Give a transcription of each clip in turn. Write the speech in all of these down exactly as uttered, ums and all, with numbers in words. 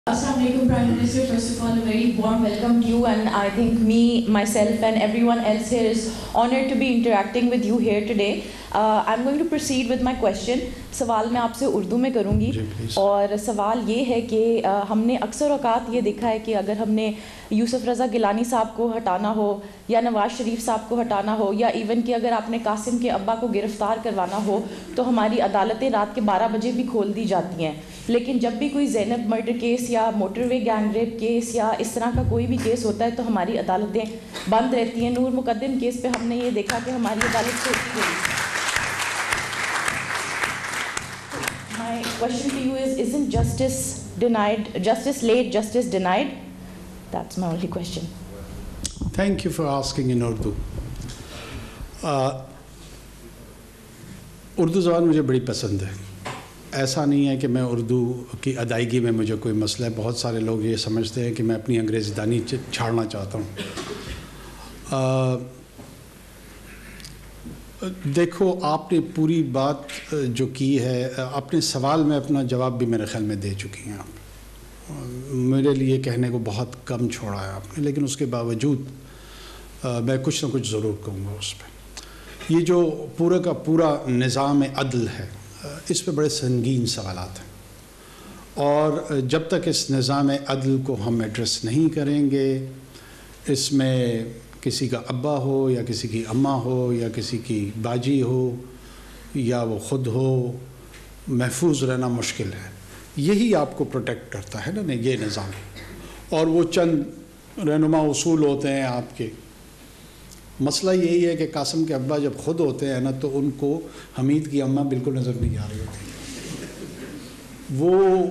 Assalamu alaikum, Prime Minister. First of all, a very warm welcome to you, and I think me, myself and everyone else here is honored to be interacting with you here today. Uh, I'm going to proceed with my question. سوال میں آپ سے اردو میں کروں گی اور سوال یہ ہے کہ ہم نے اکثر اوقات یہ دیکھا ہے کہ اگر ہم نے یوسف رضا گیلانی صاحب کو ہٹانا ہو یا نواز شریف صاحب کو ہٹانا ہو یا ایون کہ اگر آپ نے قاسم کے ابا کو گرفتار کروانا ہو تو ہماری عدالتیں رات کے بارہ بجے بھی کھول دی جاتی ہیں، لیکن جب بھی کوئی زینب مرڈر کیس یا motorway gang rape case یا اس طرح کا کوئی بھی کیس ہوتا ہے تو ہماری عدالتیں بند رہتی ہیں. نور مقدم کیس پہ ہم نے یہ دیکھا کہ ہماری عدالت کھولتی گئی. My question to you is, isn't justice denied, justice late, justice denied? That's my only question. Thank you for asking in Urdu. Urdu زبان مجھے بڑی پسند ہے. ایسا نہیں ہے کہ میں اردو کی ادائیگی میں مجھے کوئی مسئلہ ہے. بہت سارے لوگ یہ سمجھتے ہیں کہ میں اپنی انگریزی دانی چھاڑنا چاہتا ہوں. دیکھو، آپ نے پوری بات جو کی ہے، اپنے سوال میں اپنا جواب بھی میرے خیال میں دے چکی ہیں آپ. میرے لیے کہنے کو بہت کم چھوڑا ہے آپ نے، لیکن اس کے باوجود میں کچھ نہ کچھ ضرور کہوں گا اس پہ. یہ جو پورا کا پورا نظام عدل ہے، اس پہ بڑے سنگین سوالات ہیں، اور جب تک اس نظام عدل کو ہم ایڈریس نہیں کریں گے، اس میں کسی کا ابا ہو یا کسی کی اماں ہو یا کسی کی باجی ہو یا وہ خود ہو، محفوظ رہنا مشکل ہے. یہی آپ کو پروٹیکٹ کرتا ہے نا یہ نظام، اور وہ چند رہنما اصول ہوتے ہیں آپ کے. مسئلہ یہی ہے کہ قاسم کے ابا جب خود ہوتے ہیں نا تو ان کو حمید کی اماں بالکل نظر نہیں آ رہی ہوتی، وہ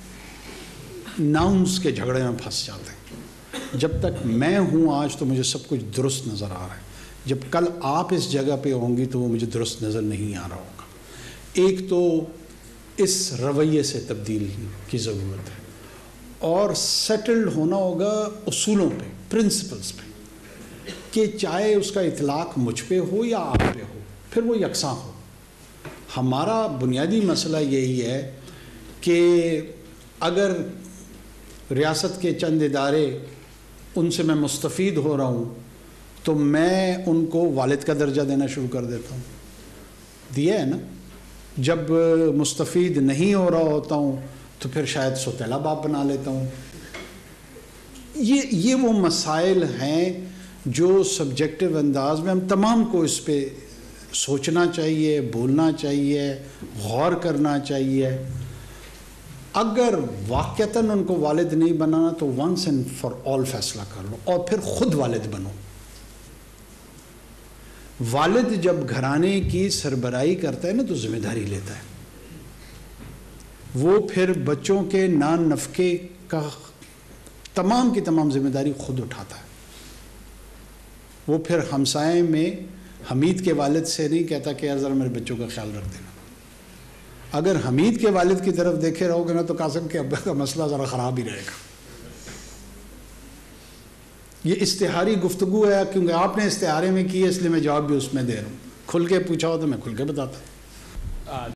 ناؤنس کے جھگڑے میں پھنس جاتے ہیں. جب تک میں ہوں آج تو مجھے سب کچھ درست نظر آ رہا ہے، جب کل آپ اس جگہ پہ ہوں گی تو وہ مجھے درست نظر نہیں آ رہا ہوگا. ایک تو اس رویے سے تبدیل کی ضرورت ہے، اور سیٹلڈ ہونا ہوگا اصولوں پہ، پرنسپلز پہ، کہ چاہے اس کا اطلاق مجھ پہ ہو یا آپ پہ ہو، پھر وہ یکساں ہو. ہمارا بنیادی مسئلہ یہی ہے کہ اگر ریاست کے چند ادارے، ان سے میں مستفید ہو رہا ہوں تو میں ان کو والد کا درجہ دینا شروع کر دیتا ہوں. دیا ہے نا. جب مستفید نہیں ہو رہا ہوتا ہوں تو پھر شاید سوتیلا باپ بنا لیتا ہوں. یہ یہ وہ مسائل ہیں جو سبجیکٹو انداز میں ہم تمام کو اس پہ سوچنا چاہیے، بولنا چاہیے، غور کرنا چاہیے. اگر واقعتاً ان کو والد نہیں بنانا تو ونس اینڈ فار آل فیصلہ کر لو اور پھر خود والد بنو. والد جب گھرانے کی سربراہی کرتا ہے نا تو ذمہ داری لیتا ہے. وہ پھر بچوں کے نان نفقے کا تمام کی تمام ذمہ داری خود اٹھاتا ہے. وہ پھر ہمسائے میں حمید کے والد سے نہیں کہتا کہ یار ذرا میرے بچوں کا خیال رکھ دینا. اگر حمید کے والد کی طرف دیکھے رہو گے نا تو قاسم کے ابا کا مسئلہ ذرا خراب ہی رہے گا. یہ اشتہاری گفتگو ہے کیونکہ آپ نے اشتہارے میں کی ہے، اس لیے میں جواب بھی اس میں دے رہا ہوں. کھل کے پوچھا ہو تو میں کھل کے بتاتا.